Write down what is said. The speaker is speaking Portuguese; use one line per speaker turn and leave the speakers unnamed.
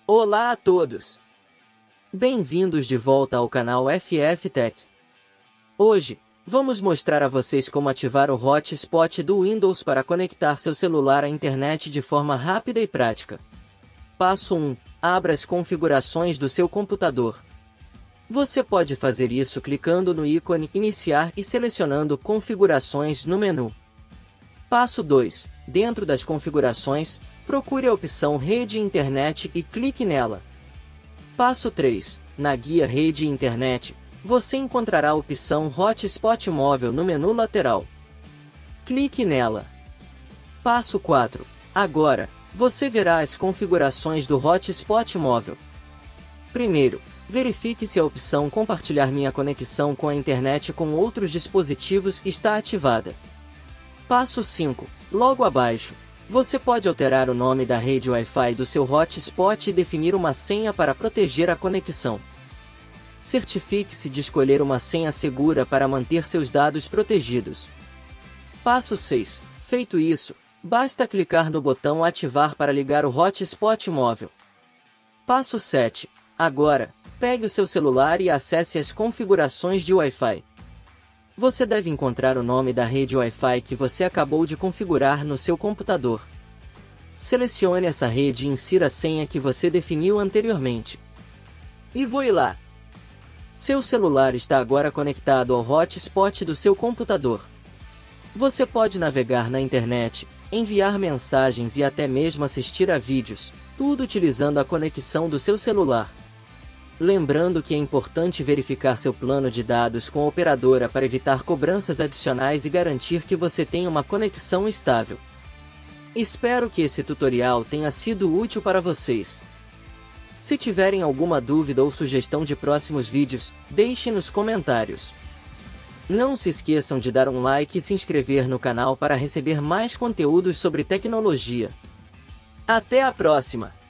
Olá a todos! Bem-vindos de volta ao canal FF Tech. Hoje, vamos mostrar a vocês como ativar o hotspot do Windows para conectar seu celular à internet de forma rápida e prática. Passo 1. Abra as configurações do seu computador. Você pode fazer isso clicando no ícone Iniciar e selecionando Configurações no menu. Passo 2. Dentro das configurações, procure a opção Rede e Internet e clique nela. Passo 3. Na guia Rede e Internet, você encontrará a opção Hotspot Móvel no menu lateral. Clique nela. Passo 4. Agora, você verá as configurações do Hotspot Móvel. Primeiro, verifique se a opção Compartilhar minha conexão com a internet com outros dispositivos está ativada. Passo 5. Logo abaixo, você pode alterar o nome da rede Wi-Fi do seu hotspot e definir uma senha para proteger a conexão. Certifique-se de escolher uma senha segura para manter seus dados protegidos. Passo 6. Feito isso, basta clicar no botão Ativar para ligar o hotspot móvel. Passo 7. Agora, pegue o seu celular e acesse as configurações de Wi-Fi. Você deve encontrar o nome da rede Wi-Fi que você acabou de configurar no seu computador. Selecione essa rede e insira a senha que você definiu anteriormente. E voe lá! Seu celular está agora conectado ao hotspot do seu computador. Você pode navegar na internet, enviar mensagens e até mesmo assistir a vídeos, tudo utilizando a conexão do seu celular. Lembrando que é importante verificar seu plano de dados com a operadora para evitar cobranças adicionais e garantir que você tenha uma conexão estável. Espero que esse tutorial tenha sido útil para vocês. Se tiverem alguma dúvida ou sugestão de próximos vídeos, deixem nos comentários. Não se esqueçam de dar um like e se inscrever no canal para receber mais conteúdos sobre tecnologia. Até a próxima!